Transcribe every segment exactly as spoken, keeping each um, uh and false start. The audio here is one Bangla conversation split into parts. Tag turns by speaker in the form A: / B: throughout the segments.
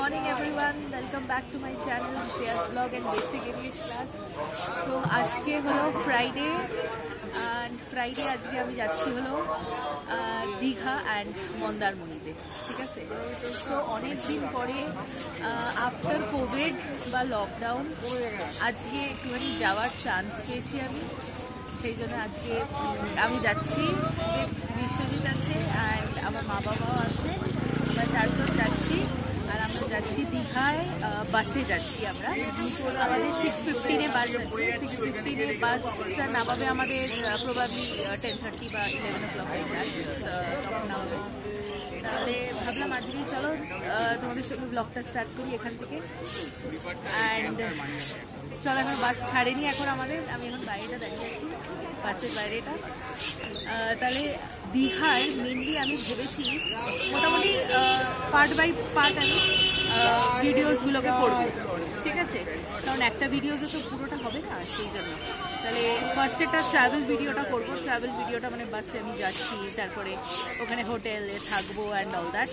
A: morning everyone, welcome back to my channel Shreya's vlog and basic English class. So আজকে হলো ফ্রাইডে and ফ্রাইডে আজকে আমি যাচ্ছি হলো দীঘা and মন্দারমণিতে, ঠিক আছে। সো অনেক দিন পরে আফটার কোভিড বা লকডাউন আজকে একটুখানি যাওয়ার চান্স পেয়েছি আমি, সেই জন্য আজকে আমি যাচ্ছি। বিশ্বজিৎ আছে অ্যান্ড আমার মা বাবাও আছে, আমরা চারজন যাচ্ছি আর আমরা যাচ্ছি দীঘায়। বাসে যাচ্ছি আমরা, আমাদের সিক্স ফিফটিনে বাস আছে। সিক্স ফিফটিনে বাসটা নামাবে আমাদের প্রবাবলি টেন থার্টি বা ইলেভেন ও ক্লক হয়ে যায়, তখন নামাবে। তাহলে ভাবলাম আজকেই চলো তোমাদের সঙ্গে ব্লগটা স্টার্ট করি এখান থেকে। অ্যান্ড চলো, এখন বাস ছাড়েনি এখন আমাদের, আমি এখন বাইরেটা দাঁড়িয়ে আছি, বাসের বাইরেটা। তাহলে দীঘায় মেনলি আমি ভেবেছি মোটামুটি পার্ট বাই পার্ট আমি ভিডিওসগুলোকে করবো, ঠিক আছে, কারণ একটা ভিডিওসে তো পুরোটা হবে না, সেই জন্য। তাহলে ফার্স্ট একটা ট্রাভেল ভিডিওটা করবো। ট্রাভেল ভিডিওটা মানে বাসে আমি যাচ্ছি, তারপরে ওখানে হোটেলে থাকবো অ্যান্ড অল দ্যাট।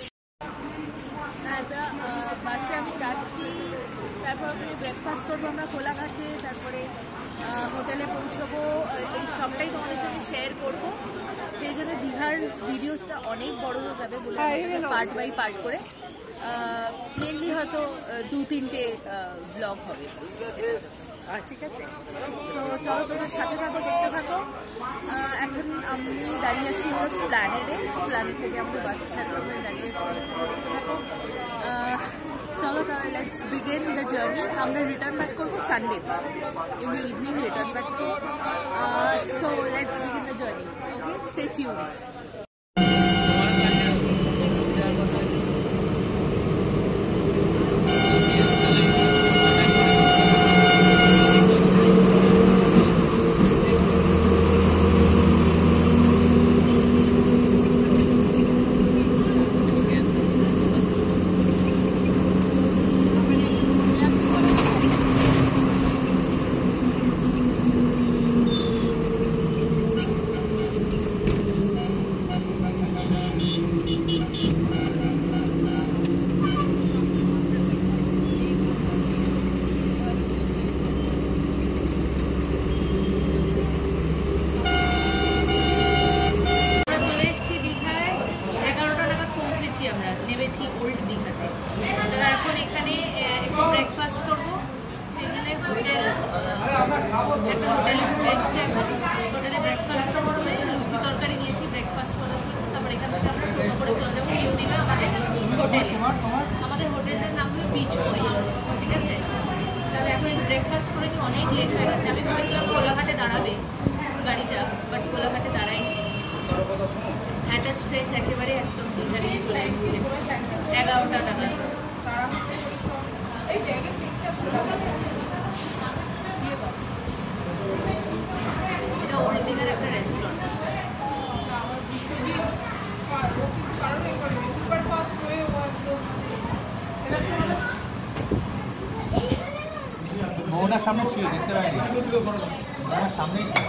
A: বাসে আমি যাচ্ছি, তারপর ওখানে ব্রেকফাস্ট করবো আমরা কোলাঘাটে, তারপরে হোটেলে পৌঁছবো। এই সবটাই তোমাদের সঙ্গে শেয়ার করবো, সেই জন্য দীঘার ভিডিওসটা অনেক বড় হয়ে যাবে বলে পার্ট বাই পার্ট করে মেনলি হয়তো দু তিনটে ব্লগ হবে, ঠিক আছে। তো চলো তোমার সাথে থাকো, দেখতে থাকো। এখন আমি দাঁড়িয়ে আছি হলো প্ল্যানেটে, প্ল্যানেট থেকে আমাদের বাস ছাড়বো, আমি দাঁড়িয়ে আছি, দেখতে থাকো। চলো তাহলে লেটস বিগিন দ্য জার্নি। আমরা রিটার্ন ব্যাক করবো Sunday in the evening, return back করবো। So let's begin the journey, okay, stay tuned. নেমেছি ওল্ড দীঘাতে। তারা এখন এখানে একটু ব্রেকফাস্ট করবো, সেখানে হোটেল একটা হোটেলে ঘুরে এসেছি। এখন হোটেলে ব্রেকফাস্ট করবো, লুচি তরকারি নিয়েছি ব্রেকফাস্ট করার জন্য। তারপর এখান থেকে আমরা টোটো করে চলে যাবো নিউ দীঘা আমাদের হোটেলে। আমাদের হোটেলটার নাম হলো বিচ পয়েন্ট, ঠিক আছে। তাহলে এখন ব্রেকফাস্ট করে কি অনেক লেট হয়ে গেছে। আমি ভেবেছিলাম কোলাঘাটে দাঁড়াবে গাড়িটা, বাট কোলাঘাটে দাঁড়ায়নি। একটা স্ট্রেচ একেবারে একদম দীঘা নিয়ে চলে এসছে এগারোটা নাগাদ। এটা ওল্ড দীঘার একটা রেস্টুরেন্ট।
B: মোহনার সামনে ছিল, দেখতে পাইনি, মোহনার সামনেই ছিল।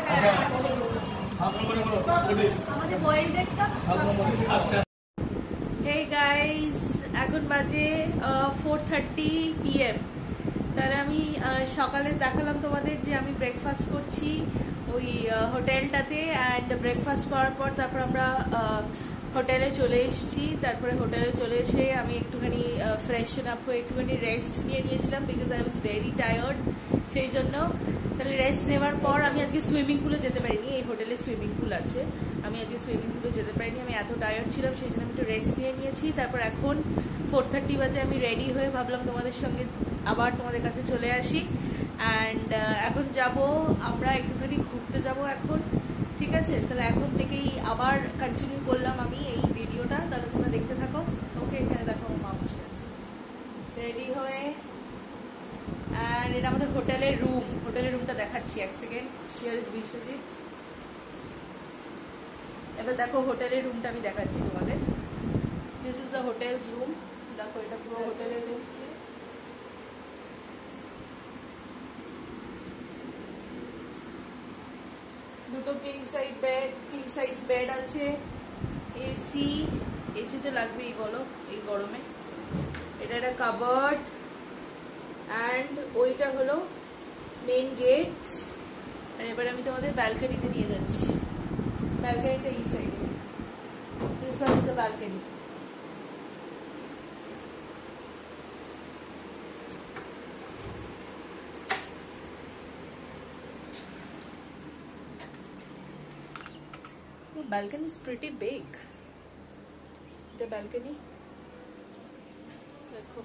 A: Hey guys, এখন বাজে ফোর থার্টি পি এম। তাহলে আমি সকালে দেখালাম তোমাদের যে আমি ব্রেকফাস্ট করছি ওই হোটেলটাতে, অ্যান্ড ব্রেকফাস্ট করার পর তারপর আমরা হোটেলে চলে এসেছি। তারপরে হোটেলে চলে এসে আমি একটুখানি ফ্রেশন আপ হয়ে একটুখানি রেস্ট নিয়ে নিয়েছিলাম, because I was very tired, সেই জন্য। তাহলে রেস্ট নেওয়ার পর আমি আজকে সুইমিং পুলে যেতে পারিনি, এই হোটেলে সুইমিং পুল আছে, আমি আজকে সুইমিং পুলে যেতে পারিনি, আমি এত টায়ার্ড ছিলাম, সেই জন্য আমি একটু রেস্ট নিয়ে নিয়েছি। তারপর এখন ফোর থার্টি বাজে, আমি রেডি হয়ে ভাবলাম তোমাদের সঙ্গে আবার তোমাদের কাছে চলে আসি। অ্যান্ড এখন যাব আমরা একটুখানি ঘুরতে যাব এখন, ঠিক আছে। তাহলে এখন থেকেই আবার কন্টিনিউ করলাম আমি এই ভিডিওটা, তাহলে তোমরা দেখতে থাকো, ওকে। এখানে দেখো আমার মা বসে আছে রেডি হয়ে। অ্যান্ড এটা আমাদের হোটেলের রুম, হোটেলের রুমটা দেখাচ্ছি এক সেকেন্ড। Here is Biswajit. এবার দেখো হোটেলের রুমটা আমি দেখাচ্ছি তোমাদের। This is the hotels room, দেখো এটা পুরো হোটেলের রুম। দুটো king size bed, king size bed আছে, এসি, এসি তো লাগবেই বলো এই গরমে। এটা একটা কাবার্ড অ্যান্ড ওইটা হলো মেন গেট। আর এবার আমি তোমাদের ব্যালকনিতে নিয়ে যাচ্ছি। ব্যালকনিটা এই সাইডে, this one is the balcony. Balcony is pretty big. The balcony. देखो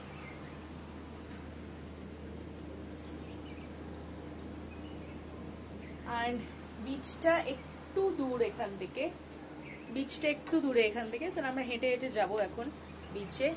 A: and বিচটা একটু দূর এখান থেকে, বিচটা একটু দূরে এখান থেকে, তাহলে আমরা হেঁটে হেঁটে যাব এখন বিচে।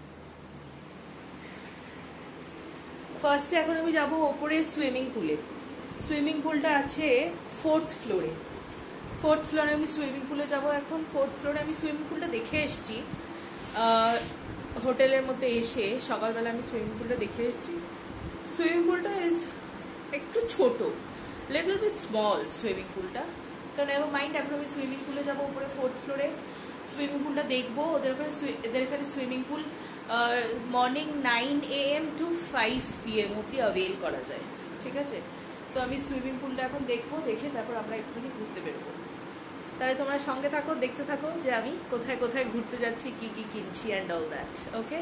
A: ফার্স্টে এখন আমি যাব ওপরে সুইমিং পুলে। সুইমিং পুলটা আছে ফোর্থ ফ্লোরে। ফোর্থ ফ্লোরে আমি সুইমিং পুলে যাব এখন। ফোর্থ ফ্লোরে আমি সুইমিং পুলটা দেখে এসেছি হোটেলের মধ্যে এসে, সকালবেলা আমি সুইমিং পুলটা দেখে এসেছি। সুইমিং পুলটা ইজ একটু ছোট, লিটল বিট স্মল সুইমিং পুলটা। তো নেভার মাইন্ড, এখন আমি সুইমিং পুলে যাবো উপরে ফোর্থ ফ্লোরে। সুইমিং পুলটা দেখবো। ওদের ওখানে এদের এখানে swimming pool morning nine A M to five P M অব্দি অ্যাভেল করা যায়, ঠিক আছে? তো আমি সুইমিং পুলটা এখন দেখবো, দেখে তারপর আমরা একটুখানি ঘুরতে বেরোবো। তাহলে তোমরা সঙ্গে থাকো, দেখতে থাকো যে আমি কোথায় কোথায় ঘুরতে যাচ্ছি, কি কি কিনছি অ্যান্ড অল দ্যাট। ওকে,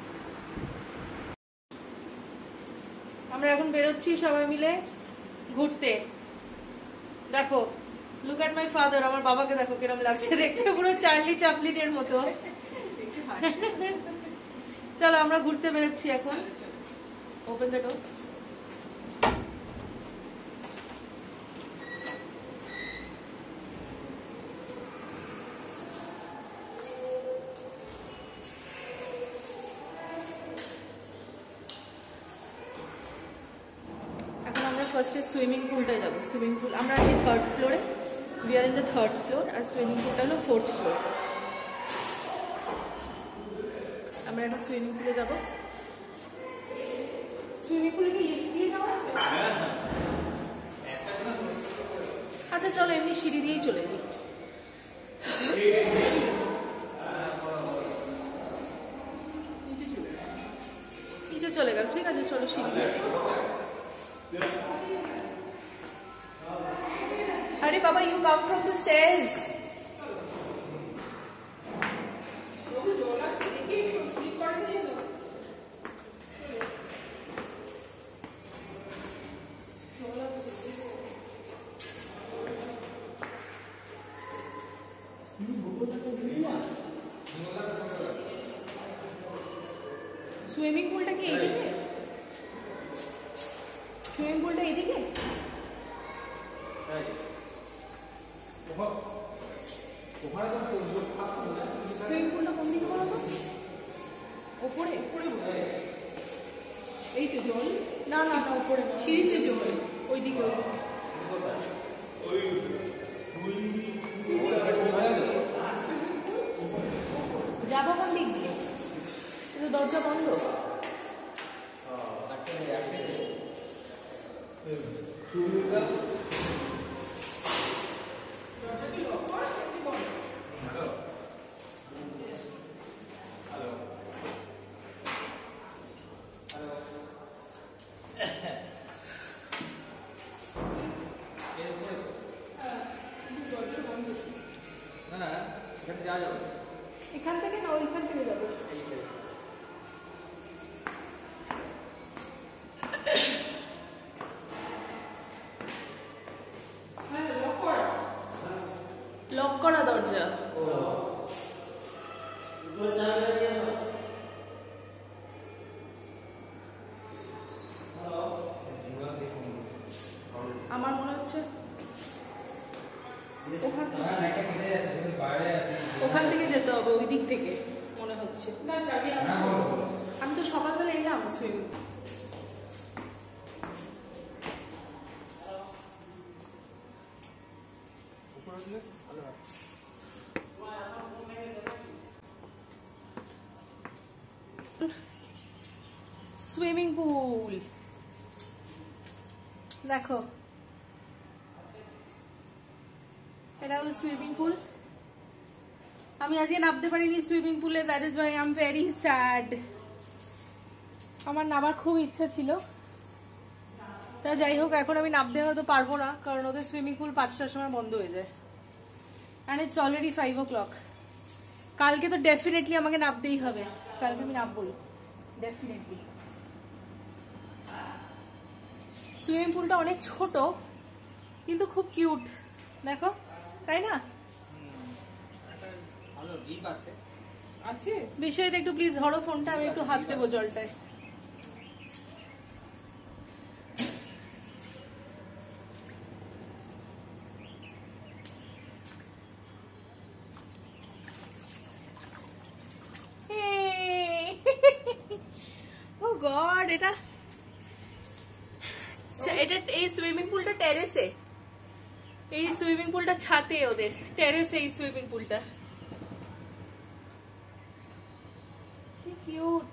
A: আমরা এখন বেরোচ্ছি সবাই মিলে ঘুরতে। দেখো, লুক অ্যাট মাই ফাদার। আমার বাবাকে দেখো কিরম লাগছে দেখতে, পুরো চার্লি চ্যাপলিনের মতো। চলো আমরা ঘুরতে বেরোচ্ছি এখন। Open the door. ফার্স্টে সুইমিং পুলটা যাবো। সুইমিং পুল আমরা আছি থার্ড ফ্লোরে, we are in the third floor, আর সুইমিং পুলটা হলো ফোর্থ ফ্লোর। আমরা এখন সুইমিং পুলে যাব। সুইমিং পুলে কি লিফট দিয়ে যাওয়া হবে? আচ্ছা চলো, এমনি সিঁড়ি দিয়েই চলে যাই। নিচে চলে গেল, ঠিক আছে চলো সিঁড়ি দিয়ে যাই। अरे बाबा, you come from the stairs. Swimming পুলটা কি এইদিকে? সুইমিং পুলটা এইদিকে? সুইমিং পুলটা কোন দিকে বলো তো? ওপরে? এই তো জল? না না না, ওপরে না, সিঁড়িতে জল। ওইদিকে যাবো কোন দিক দিয়ে? কিন্তু দরজা বন্ধ। এখান থেকে না, ওইখান থেকে যাবো। লক করা দরজা। আমার মনে হচ্ছে ওখান থেকে যেতে হবে, ওই দিক থেকে মনে হচ্ছে। আমি তো সকালবেলা এলাম সুইমিং। সুইমিং পুল দেখো, এটা হলো সুইমিং পুল। আমি আজকে নামতে পারিনি সুইমিং পুলে, that is why I am very sad. আমার নামার খুব ইচ্ছা ছিল, তা যাই হোক এখন আমি নামতে হয়তো পারবো না, কারণ ওদের সুইমিং পুল পাঁচটার সময় বন্ধ হয়ে যায়, and it's already five o'clock. কালকে তো ডেফিনেটলি আমাকে নামতেই হবে, কালকে আমি নামবই ডেফিনেটলি। সুইমিং পুলটা অনেক ছোট কিন্তু খুব কিউট, দেখো তাই না? আছে বিষয়টা একটু প্লিজ ধরো ফোনটা, আমি একটু হাত দেবো জলটায়। ও গড, এটা এটা এই সুইমিং পুলটা টেরেসে, এই সুইমিং পুলটা ছাদে, ওদের টেরেসে এই সুইমিং পুলটা। কি কিউট।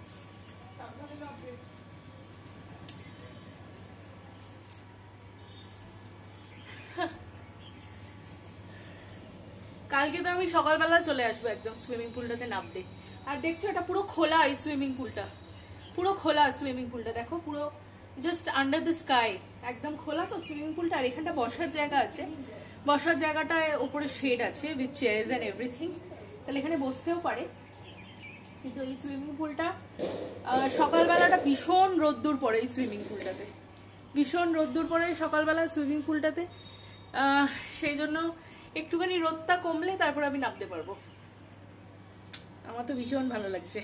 A: কালকে তো আমি সকালবেলা চলে আসবো একদম সুইমিং পুলটাতে নামতে। আর দেখছো এটা পুরো খোলা, এই সুইমিং পুলটা পুরো খোলা। সুইমিং পুলটা দেখো পুরো জাস্ট আন্ডার দ্য স্কাই, একদম খোলা তো সুইমিং পুলটা। আর এখানটা বসার জায়গা আছে, বসার জায়গাটায় উপরে শেড আছে উইথ চেয়ার্স এন্ড এভরিথিং, তাহলে এখানে বসতেও পারে। কিন্তু এই সুইমিং পুলটা সকালবেলাটা ভীষণ রোদ্দুর পড়ে, এই সুইমিং পুলটাতে ভীষণ রোদ্দুর পড়ে সকালবেলা সুইমিং পুলটাতে, সেই জন্য একটুখানি রোদটা কমলে তারপর আমি নামতে পারবো। আমার তো ভীষণ ভালো লাগছে।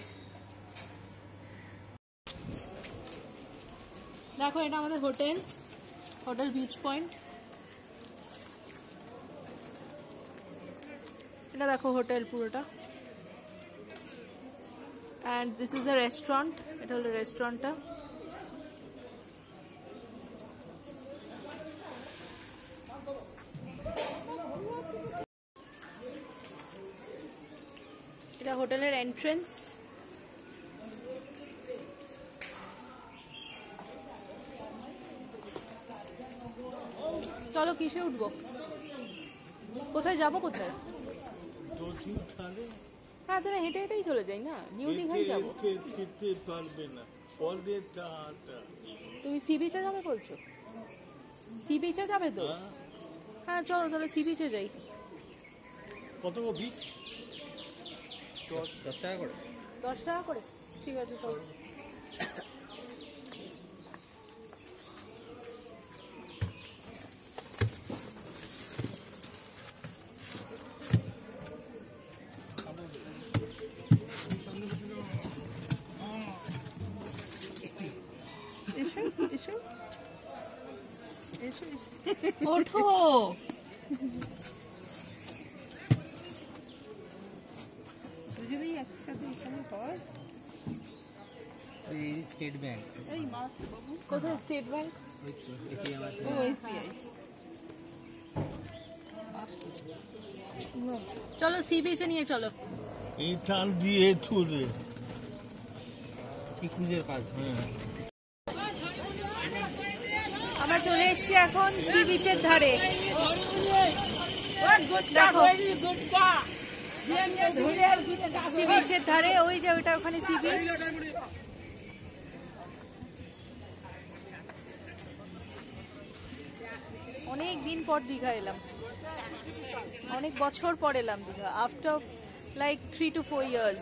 A: দেখো এটা আমাদের হোটেল, হোটেল বিচ পয়েন্ট। এটা দেখো হোটেল পুরোটা, and this is a restaurant. এটা হলো রেস্টুরেন্টটা। এটা হোটেলের এন্ট্রেন্স। চলো কিসে উঠবো, কোথায় যাবো, কোথায়? হ্যাঁ তাহলে হেঁটে হেঁটেই চলে যাই না, নিউ দীঘায় যাবো। তুমি সি বিচে যাবে বলছো? সি বিচে যাবে তো? হ্যাঁ চলো তাহলে সি বিচে যাই।
B: কত বিচ? দশ টাকা করে।
A: দশ টাকা করে, ঠিক আছে চলো। ওঠো। যদি একসাথে এখানে হয়।
B: এই স্টেট ব্যাংক।
A: এই মাস বাবু কোথায় স্টেট ব্যাংক?
B: ওই তো এটিএম আছে।
A: ও এসবিআই। চলো সি বিচে নিয়ে চলো।
C: এই চাল দিয়ে ছুড়ে
B: কি ক্রুজের কাজ। হ্যাঁ
A: আমরা চলে এসেছি এখন সি বিচের ধারে। দেখো সি বিচের ধারে, ওই যে ওইটা ওখানে সি বিচ। অনেক দিন পর দীঘা এলাম, অনেক বছর পর এলাম Digha, after like three two four years.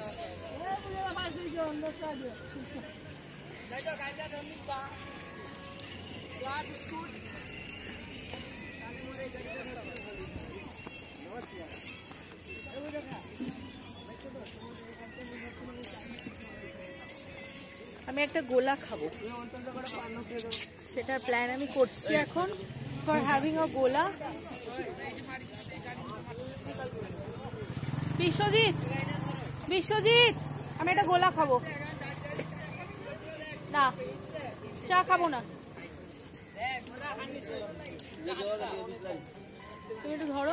A: আমি একটা গোলা খাবো, সেটার প্ল্যান আমি করছি এখন ফর হ্যাভিং আ গোলা। বিশ্বজিৎ, বিশ্বজিৎ আমি একটা গোলা খাবো। না চা খাবো না, তুমি একটু ধরো।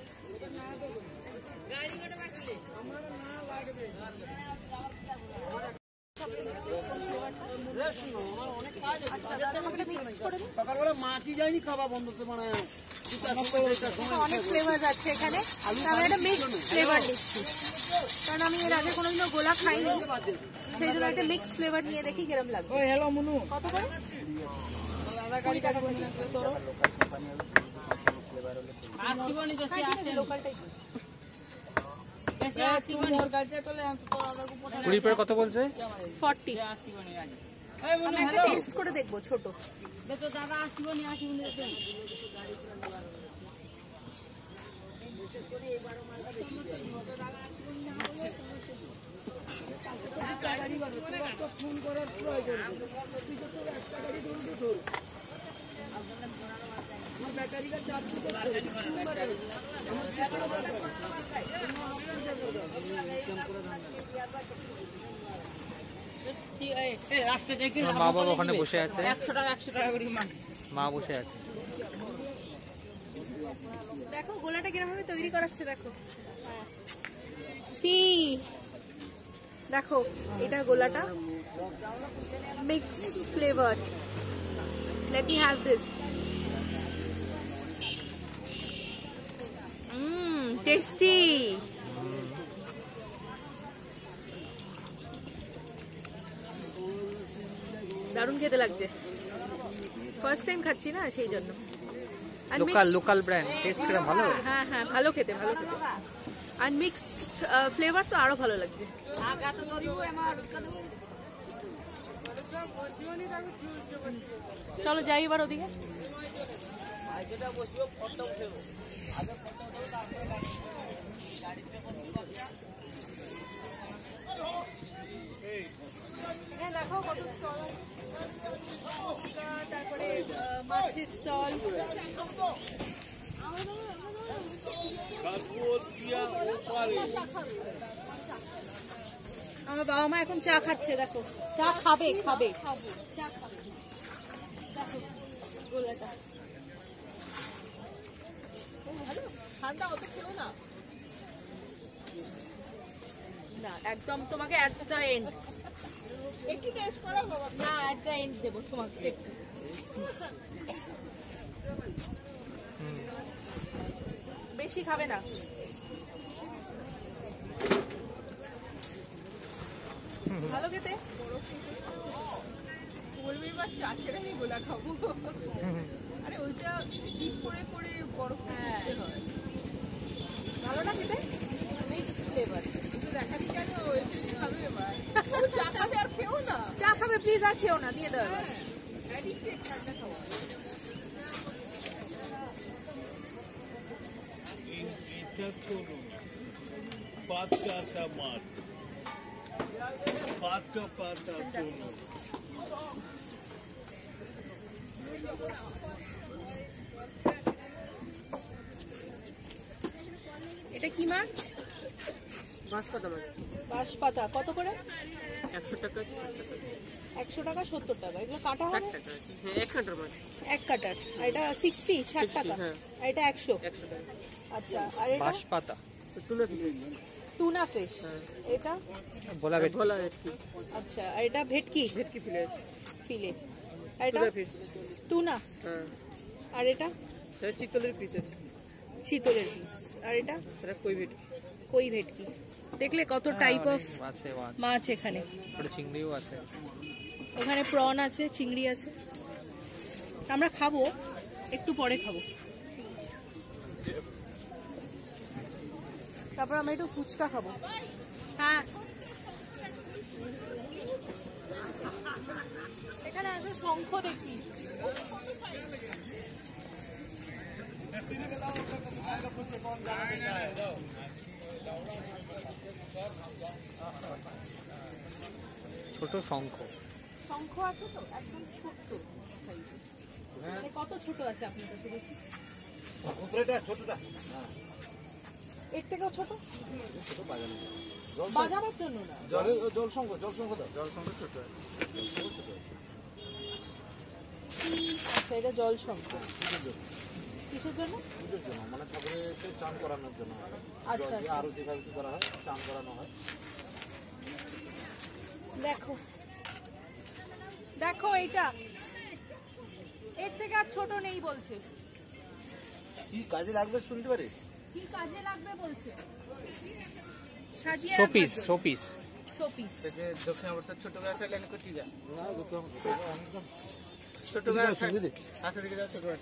D: সকালবেলা মাছই যায়নি, খাওয়া বন্ধ তো মানে
A: অনেক ফ্লেভার আছে এখানে, আমি একটা মিক্স ফ্লেভার দিচ্ছি। কারণ আমি এর আগে কোনোদিনও গোলা খাইনি, সেই জন্য একটা মিক্স ফ্লেভার নিয়ে দেখি কিরম লাগবে।
D: ওই হ্যালো মনু,
A: কত করে?
D: আধা গাড়ি কাজ করে নিতে তোর আসি বনি দেশি আসে
A: লোকালটাই
D: বেশি আসি বনি ওর গাড়িতে চলে আন তো আধা কো পটা
B: কুড়ি পেয়ার কত বলছে?
A: ফর্টি।
D: আসি বনি আজ এই মনু
A: আমি একটা
D: হ্যালো
A: টেস্ট করে দেখবো ছোট।
D: দে তো দাদা আসি বনি আসি বনি দেন ফোন করার প্রয়োজন তুই তো তোর একটা গাড়ি ধরুন তো ধর আমার ব্যাটারি কার চার্জ তো
B: মা বাবা ওখানে বসে আছে,
D: একশো টাকা একশো টাকা করে মান
B: মা বসে আছে।
A: দেখো গোলাটা কিরকম ভাবে তৈরি করাচ্ছে, দেখো সি দেখো এটা গোলাটা mixed flavour. Let me have this. Hmm tasty. দারুণ খেতে লাগছে, ফার্স্ট টাইম খাচ্ছি না সেই জন্য। আর
B: local
A: mixed-
B: local brand, taste করে ভালো।
A: হ্যাঁ হ্যাঁ ভালো খেতে, ভালো খেতে। আর মিক্সড ফ্লেভার তো আরো ভালো লাগছে। চলো যাই এবার ওদিকে। হ্যাঁ দেখো কত স্টল, তারপরে মাছের স্টল। আমার বাবা মা এখন চা খাচ্ছে, দেখো চা খাবে খাবে চা খাবে। দেখো গোলাটা ভালো, ঠান্ডা অত খেলো না, না একদম তোমাকে অ্যাট দ্য এন্ড একটু টেস্ট করো বাবা। না অ্যাট দ্য এন্ড দেবো তোমাকে একটু। বেশি খাবে না। ভালো খেতে বলবি বা চা ছেড়ে আমি গোলা খাবো। আরে ওইটা ডিপ করে করে বরফ খেতে হয়, ভালো না খেতে, মিক্স ফ্লেভার। দেখালি কেন খাবে এবার, চা খাবে আর খেও না, চা খাবে প্লিজ আর খেও না, দিয়ে দাও এবার। ঠান্ডা খাওয়া
C: এটা তো পাতা মাছ, পাতা পাতা তোনো।
A: এটা কি মাছ?
D: বাঁশপাতা মাছ
A: বাঁশপাতা। কত করে?
D: একশো টাকা
A: একশো টাকা সত্তর টাকা। এগুলো কাটা হবে?
D: টাকা হ্যাঁ এক কাটার মাছ
A: এক কাটার। আর এটা সিক্সটি ষাট টাকা।
D: হ্যাঁ।
A: আর এটা একশো
D: একশো টাকা
A: আচ্ছা। আর এটা
B: বাঁশপাতা,
D: টুনা পিস
A: টুনা ফিশ। এটা
B: ভোলা ভেটকি।
D: ভোলা ভেটকি
A: আচ্ছা। আর এটা ভেটকি
D: ভেটকি ফিলেট
A: ফিলে। আর এটা
D: টুনা পিস
A: টুনা।
D: হ্যাঁ
A: আর এটা
D: এটা চিতলের পিস আছে,
A: চিতলের পিস। আর এটা
D: এটা কই ভেটকি
A: কই ভেটকি। দেখলে কত টাইপ অফ
B: আছে মাছ,
A: মাছ এখানে।
B: ওটা চিংড়িও আছে।
A: ওখানে প্রন আছে, চিংড়ি আছে। আমরা খাবো একটু পরে খাবো। তারপর আমরা একটু ফুচকা খাবো। হ্যাঁ এখানে আছে শঙ্খ দেখি।
B: ছোট শঙ্খ,
A: শঙ্খ আছে তো একদম ছোট্ট size এর। মানে কত ছোট আছে আপনার কাছে দেখি?
E: ছোটটা
A: এর থেকেও ছোট? বাজানোর জন্য না,
E: জল জল সংঘ জল সংঘ দাও।
B: জল শঙ্খ ছোট আছে।
A: আচ্ছা এটা জল শঙ্খ। কিসের জন্য?
E: পুজোর জন্য, মানে ঠাকুরের চান করানোর জন্য।
A: আচ্ছা আচ্ছা।
E: আরো যেভাবে কি করা হয়, চান করানো হয়।
A: দেখো দেখো এইটা এর থেকে আর ছোট নেই বলছে।
E: কি কাজে লাগবে শুনতে পারি?
A: কি কাজে লাগবে বলছে? সাজিয়ে
B: শোপিস শোপিস
A: শোপিস।
D: যে দক্ষিণ আবার ছোট গাছ হলে এনে কোটি যা
E: না দেখতে হবে একদম
D: ছোট গাছ
E: দিদি
D: হাতে দিকে যা ছোট গাছ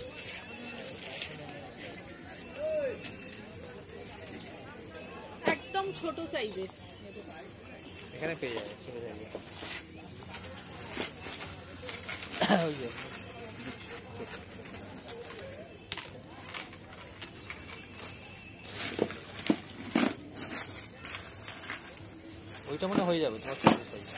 A: একদম ছোট সাইজের।
B: এখানে পেয়ে যাবে ছোট জায়গা। ওইটা মনে হয়ে যাবে তোমার ছোট size।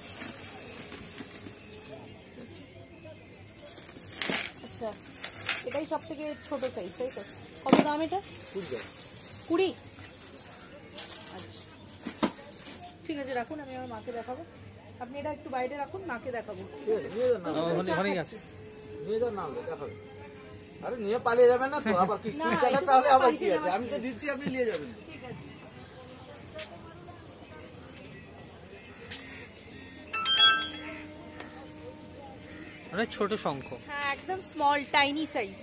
A: আচ্ছা, এটাই সব থেকে ছোট সাইজ, তাই তো? কত দাম এটা? কুড়ি। আচ্ছা, ঠিক আছে, রাখুন, আমি আমার মাকে দেখাবো। আপনি এটা একটু বাইরে রাখুন, মাকে দেখাবো।
E: নিয়ে যান না
B: ওখানে ওখানেই আছে।
E: নিয়ে যান না দেখাবে আরে নিয়ে পালিয়ে যাবেন না তো আবার কি
A: না,
E: কুড়ি টাকা
A: এটা
E: তাহলে
A: তো
E: আবার কি
A: পালিয়ে
E: আছে
A: যাওয়া
E: আমি তো দিচ্ছি আপনি নিয়ে যাবেন
A: ঠিক আছে।
B: মানে ছোট শঙ্খ।
A: হ্যাঁ, একদম স্মল টাইনি সাইজ।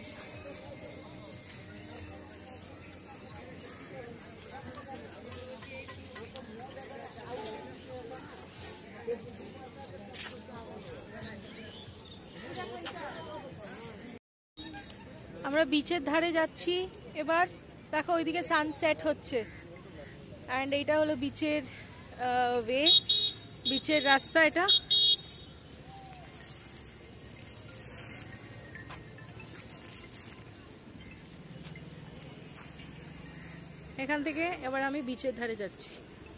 A: আমরা বিচের ধারে যাচ্ছি এবার। দেখো ওইদিকে সানসেট হচ্ছে, অ্যান্ড এইটা হলো বিচের ওয়ে, বিচের রাস্তা এটা। এখান থেকে এবার আমি বিচের ধারে যাচ্ছি।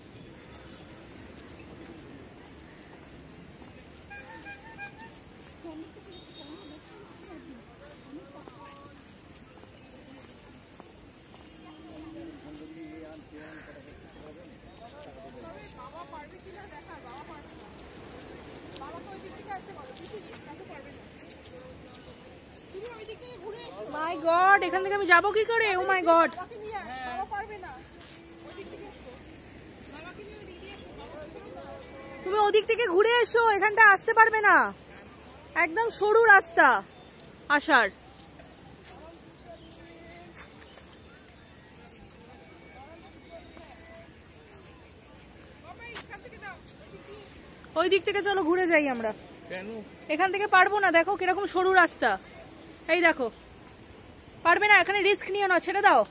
A: মাই গড, এখান থেকে আমি যাবো কি করে? ও মাই গড, তুমি ওদিক থেকে ঘুরে এসো, এখানটা আসতে পারবে না, একদম সরু রাস্তা আসার। ওই দিক থেকে চলো ঘুরে যাই আমরা।
D: কেন
A: এখান থেকে পারবো না, দেখো কিরকম সরু রাস্তা। এই দেখো, পারবে না, এখানে রিস্ক নিও না, ছেড়ে দাও।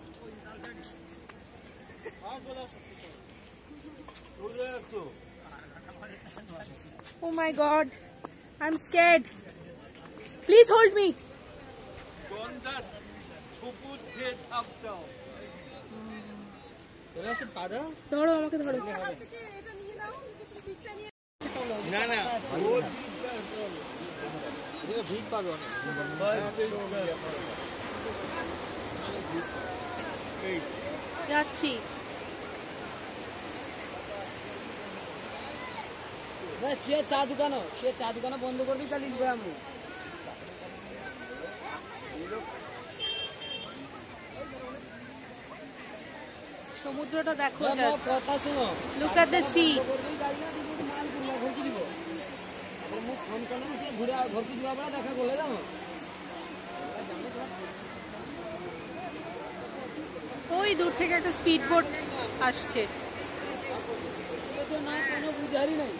A: Oh my god, I'm scared. Please hold me.
C: গন্ধার সবুজ যে থাপটাও
D: এরা সব কাদা
A: ধরো, আমাকে ধরো।
C: না না
B: ভিড় পাবে অনেক।
A: যাচ্ছি।
D: সে চা দোকানও সে চা দোকানও বন্ধ করে দিয়ে চালিয়ে দিবে আমি
A: সমুদ্রটা দেখো,
D: কথা শুনো
A: লুক এট দ্য সি।
D: ঘুরে ভর্তি দিবা পড়া দেখা করলে যাবো
A: ওই দূর থেকে একটা স্পিড বোট আসছে।
D: না কোনো বুঝারই নাই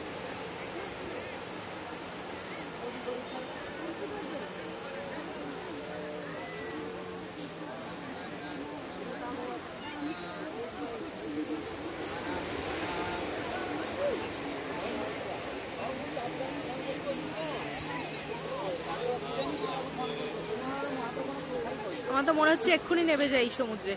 A: আমার তো মনে হচ্ছে এক্ষুনি নেমে যাই সমুদ্রে।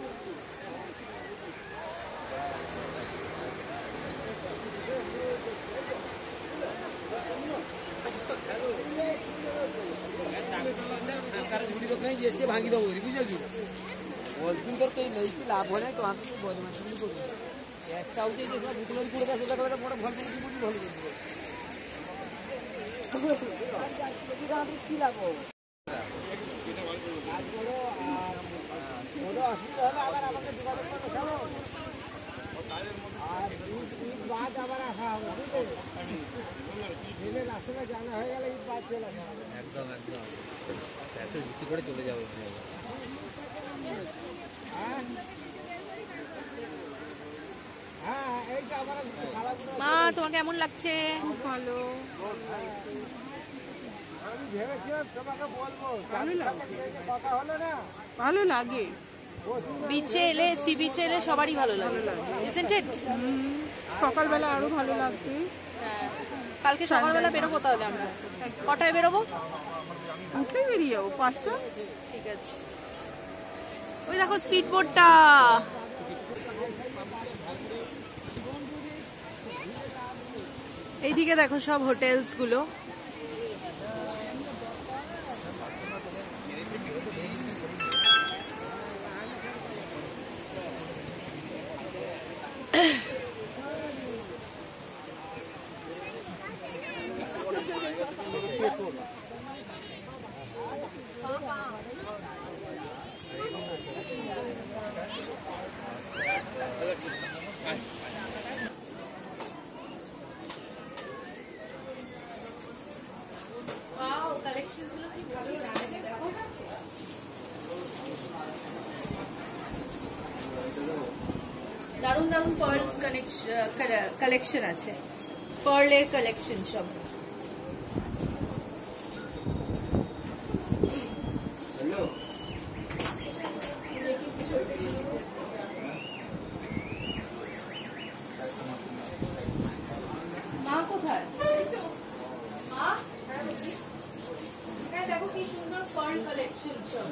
D: ভাঙি দেবো বুঝেছি বলছুন তোর কেই নেই লাভ হয় না তো আমি বদমাশি করবো একটা উঠে যে সব বুতলের পুরো কাছে দেখা বড় ভালো বুঝি বুঝি ভালো করবো কি লাভ হবে অসুবিধা হলে আবার আমাকে যোগাযোগ করতে খাবো আর ঈদ বাদ আবার আসা হবে বুঝলে রাস্তাটা জানা হয়ে গেলে ঈদ বাদ চলে আসা হবে
B: একদম একদম এত বিক্রি করে চলে যাবো।
D: হ্যাঁ
A: মা তোমার কেমন লাগছে?
F: ভালো ভালো লাগে।
A: বিচে এলে সি বিচে এলে সবারই ভালো লাগে, isn't it?
F: সকালবেলা আরো ভালো লাগবে।
A: হ্যাঁ, কালকে সকালবেলা বেরোবো তাহলে আমরা। কটায় বেরোবো?
F: উঠলেই বেরিয়ে যাবো, পাঁচটা।
A: ঠিক আছে। ওই দেখো স্পিড বোটটা। এইদিকে দেখো সব হোটেলস গুলো। দারুন দারুন পার্লস কালেকশন আছে, পার্লের কালেকশন সব। মা কোথায়? মা হ্যাঁ, দেখো কি সুন্দর পার্ল কালেকশন সব।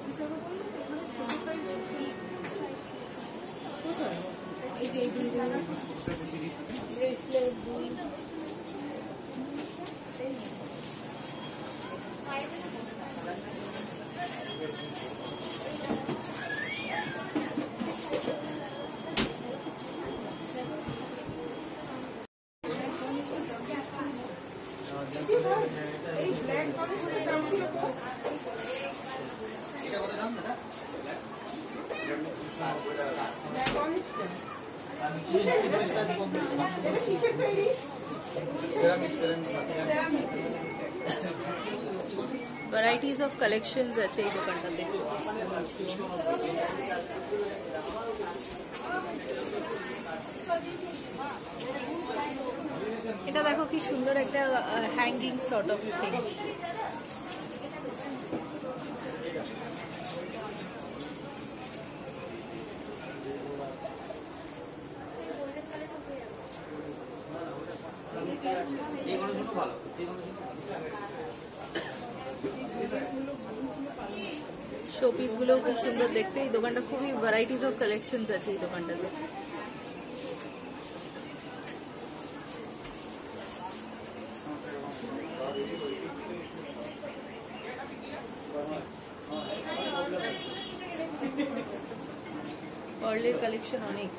A: ভ্যারাইটিজ অফ কালেকশনস আছে এই দোকানটাতে। এটা দেখো কি সুন্দর একটা hanging sort of thing. Showpiece গুলো খুব সুন্দর দেখতে। এই দোকানটা খুবই ভ্যারাইটিজ অফ কালেকশনস আছে এই দোকানটাতে। পার্লের কালেকশন অনেক।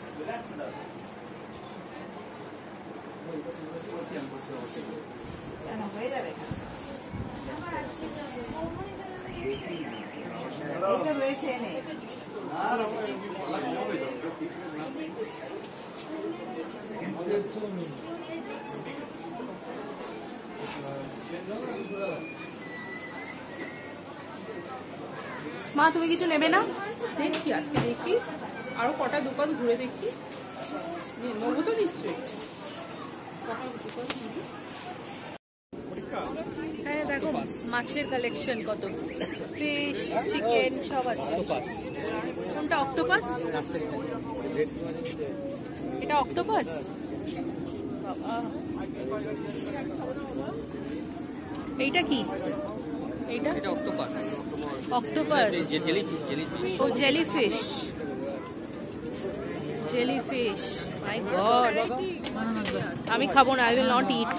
A: মা তুমি কিছু নেবে না?
F: দেখি আজকে, দেখি আরো কটা দোকান ঘুরে দেখি, নেবো তো নিশ্চয়ই।
A: হ্যাঁ দেখো মাছের কালেকশন কত, ফিশ, চিকেন সব আছে। কোনটা অক্টোপাস? এটা অক্টোপাস? এইটা কি? এইটা
D: এটা octopus.
A: Octopus,
D: jellyfish, jellyfish.
A: Oh jellyfish, jellyfish. My God, আমি খাবো না, আই উইল নট ইট।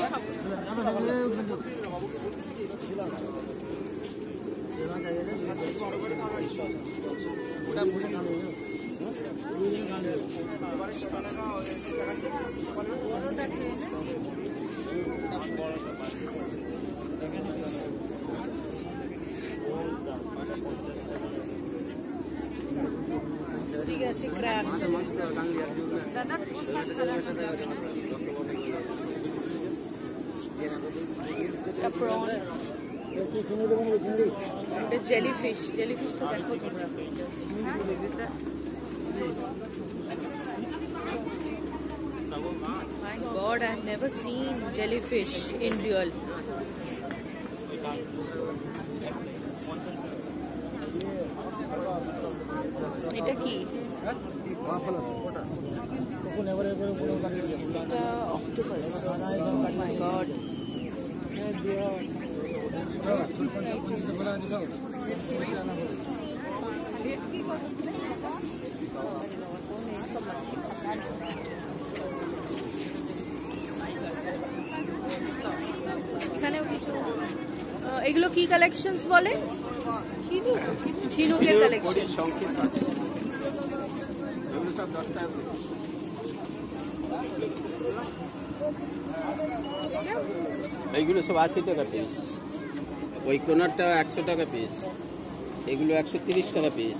A: ঠিক আছে, ক্র্যাব। প্রন, এটা জেলিফিশ। জেলিফিশটা দেখো তোমরা just. My God, I have never seen jellyfish in real. এটা কি? এটা octopus. Oh my God. এখানেও কিছু এগুলো কি কালেকশনস বলে? ঝিনুকের কালেকশন।
G: এইগুলো সব আশি টাকা পিস, ওই কোনারটা একশো টাকা পিস, এগুলো একশো তিরিশ টাকা পিস,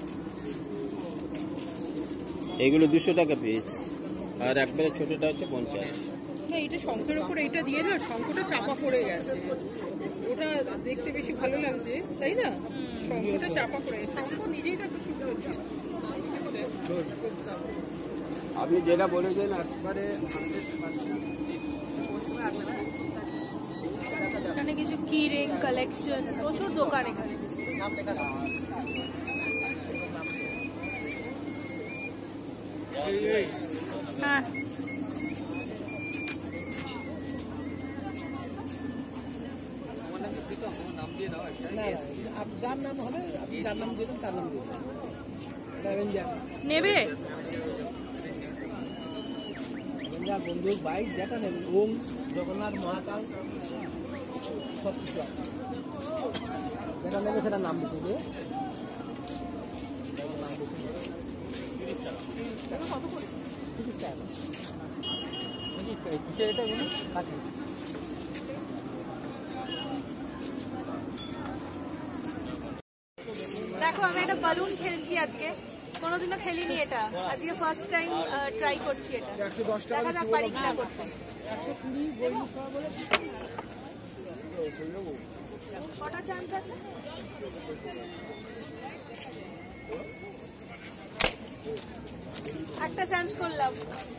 G: এগুলো দুশো টাকা পিস, আর একবারে ছোটটা হচ্ছে পঞ্চাশ।
F: না, এটা শঙ্খের ওপর এইটা দিয়ে না, শঙ্খটা চাপা পড়ে গেছে, ওটা দেখতে বেশি ভালো লাগছে, তাই না? শঙ্খটা চাপা পড়ে গেছে, শঙ্খ নিজেই তো একটা সুন্দর।
G: আপনি যেটা বলেছেন একবারে
A: এখানে কিছু কি রিং কালেকশন, প্রচুর দোকান এখানে। হ্যাঁ,
D: যার নাম হবে আপনি যার নাম দেবেন তার নাম দেবেন।
A: নেবে
D: বন্ধু বাইক যেটা নেবেন, ওম জগন্নাথ মহাকাল সব কিছু আছে, যেটা নেবে সেটা নাম দিতে হবে।
A: দেখো, আমি একটা বালুন খেলছি আজকে, কোনোদিনও খেলিনি এটা, আজকে ফার্স্ট টাইম ট্রাই করছি এটা, দেখা যাক পারি কিনা করতে। কটা চান্স আছে? একটা চান্স করলাম।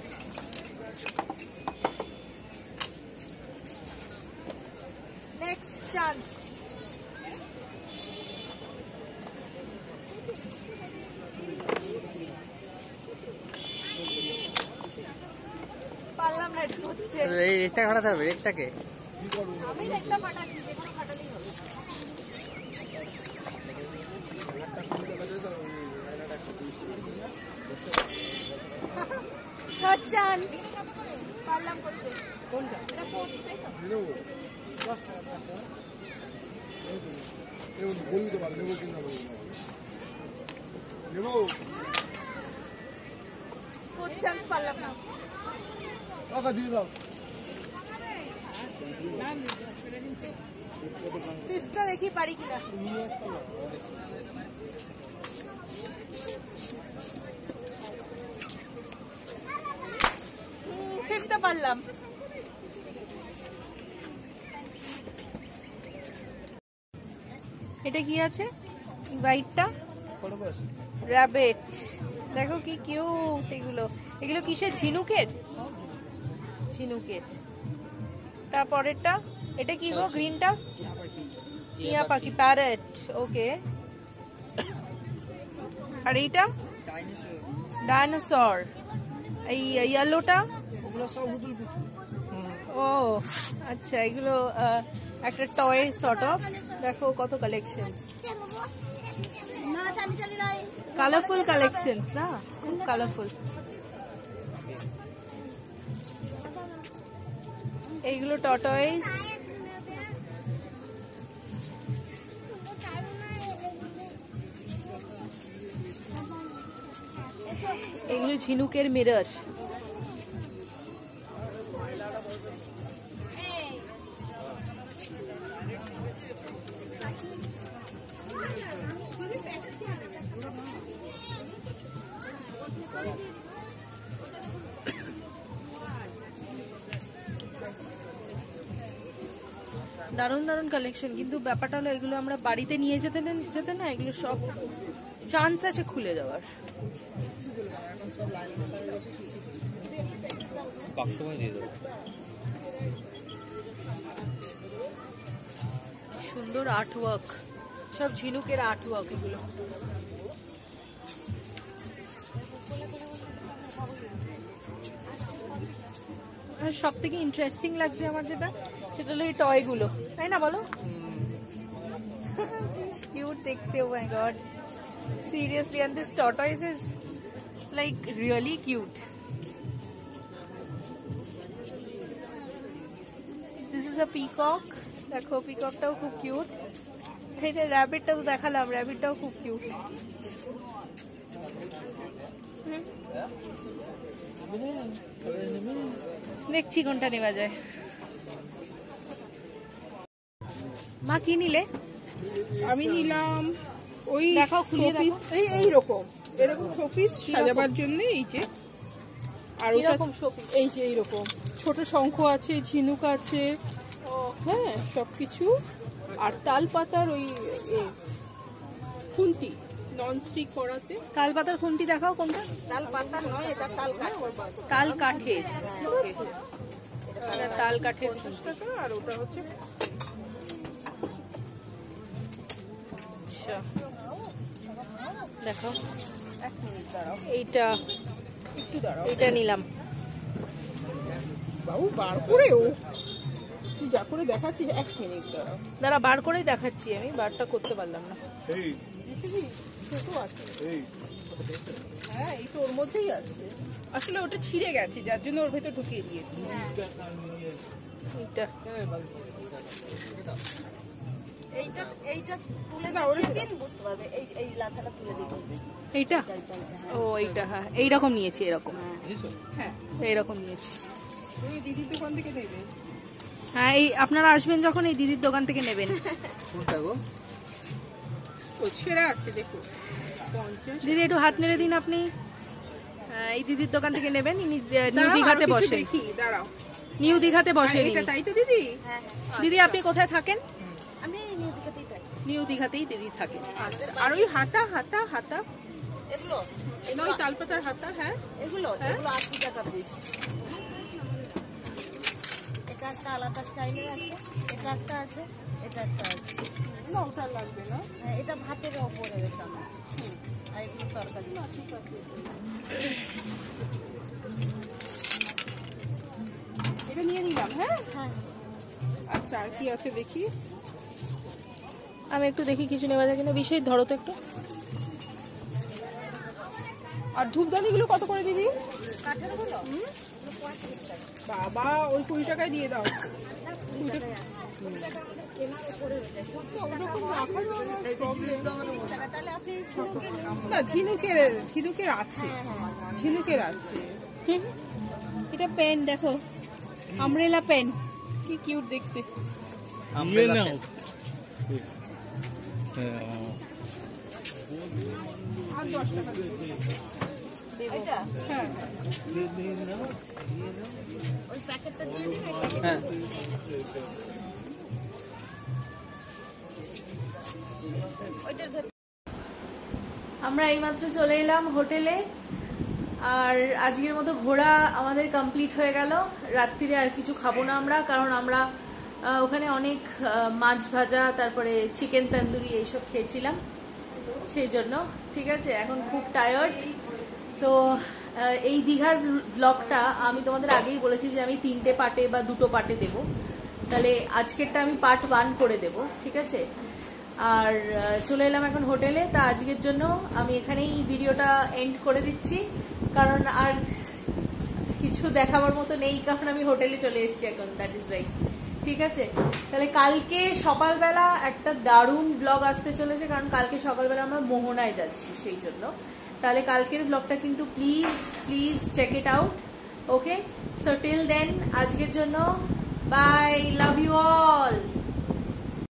A: Next chance. পারলাম না এটা করতে।
D: এই একটা ফাটাতে হবে, একটাকে
A: আমি একটা ফাটাচ্ছি, যেগুলো ফাটালেই হবে। থার্ড চান্স, পারলাম করতে। কোনটা? এটা ফোর্থ, তাই তো? ফোর্থ চান্স পারলাম না। ফিফথটা দেখি পারি কিনা। ফিফথটা পারলাম। এটা কি আছে হোয়াইটটা? র্যাবিট। দেখো কি কিউট এগুলো। এগুলো কিসের? ঝিনুকের? ঝিনুকের। তারপরেরটা এটা কি গো? গ্রিনটা টিয়া পাখি, প্যারট। ওকে। আর এইটা ডাইনোসর। এই ইয়েলোটা? ও আচ্ছা, এগুলো একটা টয় সর্ট অফ। দেখো কত কালেকশনস, কালারফুল কালেকশনস না, খুব কালারফুল। এইগুলো টর্টয়েস। এগুলো ঝিনুকের মিরর। দারুণ দারুণ কালেকশন, কিন্তু ব্যাপারটা হলো এগুলো আমরা বাড়িতে নিয়ে যেতে যেতে না, এগুলো সব চান্স আছে খুলে যাওয়ার।
B: বাক্সময় দিয়ে দেবো।
A: সুন্দর আর্ট ওয়ার্ক, সব ঝিনুকের আর্ট ওয়ার্ক এগুলো। আর সব থেকে ইন্টারেস্টিং লাগছে আমার যেটা, সেটা হলো এই টয়গুলো, তাই না বলো? কিউট দেখতে, oh my God, seriously, and this tortoise is like really cute. This is a peacock. দেখো পিককটাও খুব কিউট। এটা র্যাবিটটা তো দেখালাম, র্যাবিটটাও খুব কিউট। দেখছি কোনটা নেওয়া যায়। মা কি নিলে?
F: আমি নিলাম ওই
A: দেখাও, খুলে
F: শোপিস, এই এইরকম এরকম শোপিস সাজাবার জন্য। এই যে আর ওটা
A: কিরকম showpiece?
F: এই যে এইরকম ছোট শঙ্খ আছে, ঝিনুক আছে, হ্যাঁ সবকিছু। আর তাল পাতার ওই এ, খুন্তি, নন স্টিক করাতে।
A: তাল পাতার খুন্তি দেখাও কোনটা?
F: তাল পাতা নয়, এটা তাল কাঠ।
A: তাল কাঠের, Okay. এটা তাল কাঠের
F: পঞ্চাশ টাকা। আর ওটা হচ্ছে
A: আচ্ছা, দেখো
F: এক মিনিট দাঁড়াও,
A: এইটা,
F: একটু দাঁড়াও
A: এইটা নিলাম।
F: বাবু বার করেও তুই যা করে দেখাচ্ছিস, এক মিনিট দাঁড়াও।
A: দাঁড়া, বার করেই দেখাচ্ছি, আমি বারটা করতে পারলাম না।
C: এই
F: ছোট আছে,
C: এই
F: হ্যাঁ এই তো ওর মধ্যেই আছে। আসলে ওটা ছিঁড়ে গেছে, যার জন্য ওর ভেতর ঢুকিয়ে দিয়েছি।
A: এইটা
H: এইটা এইটা তুলে
F: না, ওরে
H: দেখিয়ে দিন, বুঝতে পারবে। এই এই লাথাটা তুলে দিন।
A: এইটা ও এইটা, হ্যাঁ এইরকম নিয়েছি, এরকম
F: হ্যাঁ
A: এইরকম নিয়েছি।
F: ওই দিদির দোকান থেকে দেবে।
A: হ্যাঁ, এই আপনারা আসবেন যখন এই দিদির দোকান থেকে নেবেন।
D: কোনটা গো?
F: ও ছেঁড়া আছে দেখো, পঞ্চাশ।
A: দিদি একটু হাত নেড়ে দিন আপনি। হ্যাঁ, এই দিদির দোকান থেকে নেবেন, ইনি নিউ
F: দাঁড়াও,
A: দীঘাতে
F: আরো কিছু
A: বসে,
F: দেখি, দাঁড়াও।
A: নিউ দীঘাতে
F: আর
A: বসে।
F: এটা তাই তো দিদি?
H: হ্যাঁ হ্যাঁ,
A: দিদি আপনি কোথায় থাকেন?
H: আমি এই নিউ দিঘাতেই থাকি।
A: নিউ দীঘাতেই দিদি থাকে।
F: আচ্ছা, আর ওই হাতা হাতা হাতা
H: এগুলো
F: নয়, তালপাতার হাতা। হ্যাঁ
H: এগুলো এগুলো আশি টাকা পিস। এটা একটা আলাদা স্টাইলের আছে, এটা একটা আছে, এটা একটা আছে।
F: না ওটা লাগবে না।
H: হ্যাঁ, এটা ভাতের ওপরে চামচ, আর এগুলো তরকারি।
F: এটা নিয়ে নিলাম। হ্যাঁ
H: হ্যাঁ,
F: আচ্ছা, আর কি আছে দেখি।
A: আমি একটু দেখি কিছু নেওয়া যায় কিনা। বিষয় ধরো তো একটু।
F: আর ধূপদানিগুলো কত করে দিদি?
H: কাঠের গুলো পঁয়ত্রিশ টাকা।
F: বাবা ওই কুড়ি টাকায় দিয়ে দাও।
H: টাকা, তাহলে আপনি ঝিনুকের নিন।
F: না ঝিনুকের, ঝিনুকের আছে, ঝিনুকের আছে।
A: এটা পেন দেখো, আমব্রেলা পেন, কি কিউট দেখতে।
C: ইয়ে নাও।
F: আর দশ টাকা
H: এটা
F: হ্যাঁ
H: ওই প্যাকেটটা দিয়ে দিবেন।
D: হ্যাঁ
H: ওইটার ভেতর
A: আমরা এইমাত্র চলে এলাম হোটেলে, আর আজকের মতো ঘোরা আমাদের কমপ্লিট হয়ে গেল। রাত্রিরে আর কিছু খাবো না আমরা, কারণ আমরা আহ, ওখানে অনেক আহ, মাছ ভাজা, তারপরে চিকেন তন্দুরি এইসব খেয়েছিলাম, সেই জন্য। ঠিক আছে, এখন খুব টায়ার্ড। তো আহ, এই দীঘার ব্লগটা আমি তোমাদের আগেই বলেছি যে আমি তিনটে পার্টে বা দুটো পার্টে দেব, তাহলে আজকেরটা আমি পার্ট ওয়ান করে দেব। ঠিক আছে, আর চলে এলাম এখন হোটেলে। তা আজকের জন্য আমি এখানেই ভিডিওটা এন্ড করে দিচ্ছি, কারণ আর কিছু দেখাবার মতো নেই, কারণ আমি হোটেলে চলে এসেছি এখন। That is right. ঠিক আছে, তাহলে কালকে সকালবেলা একটা দারুণ ব্লগ আসতে চলেছে, কারণ কালকে সকালবেলা আমরা মোহনায় যাচ্ছি, সেই জন্য। তাহলে কালকের ব্লগটা কিন্তু please please check it out. Okay, so till then আজকের জন্য বাই, লাভ ইউ অল।